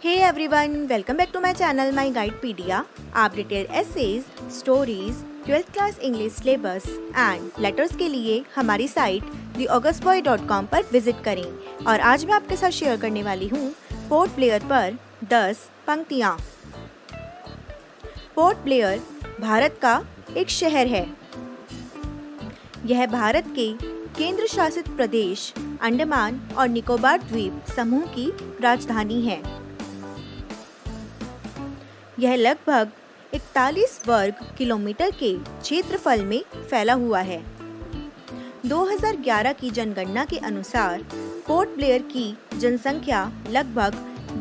Hey everyone, welcome back to my channel My Guidepedia. आप detail essays, stories, 12th class English syllabus and letters के लिए हमारी site theaugustboy.com पर visit करें। और आज मैं आपके साथ शेयर करने वाली हूँ पोर्ट ब्लेयर पर 10 पंक्तियाँ। पोर्ट ब्लेयर भारत का एक शहर है। यह भारत के केंद्र शासित प्रदेश अंडमान और निकोबार द्वीप समूह की राजधानी है। यह लगभग 41 वर्ग किलोमीटर के क्षेत्रफल में फैला हुआ है। 2011 की जनगणना के अनुसार पोर्ट ब्लेयर की जनसंख्या लगभग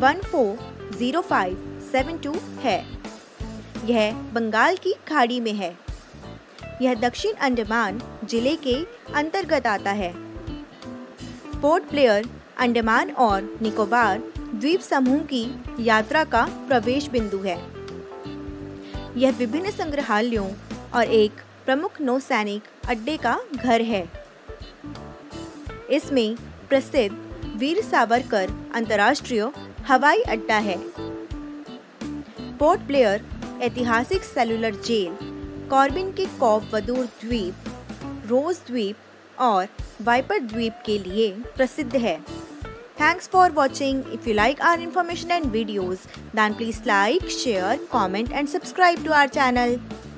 140572 है। यह बंगाल की खाड़ी में है। यह दक्षिण अंडमान जिले के अंतर्गत आता है। पोर्ट ब्लेयर अंडमान और निकोबार द्वीप समूह की यात्रा का प्रवेश बिंदु है। यह विभिन्न संग्रहालयों और एक प्रमुख नौसैनिक अड्डे का घर है। इसमें प्रसिद्ध वीर सावरकर अंतर्राष्ट्रीय हवाई अड्डा है। पोर्ट ब्लेयर ऐतिहासिक सेलुलर जेल, कॉर्बिन के कॉब वदूर द्वीप, रोज द्वीप और वाइपर द्वीप के लिए प्रसिद्ध है। Thanks for watching. If you like our information and videos, then please like, share, comment and subscribe to our channel.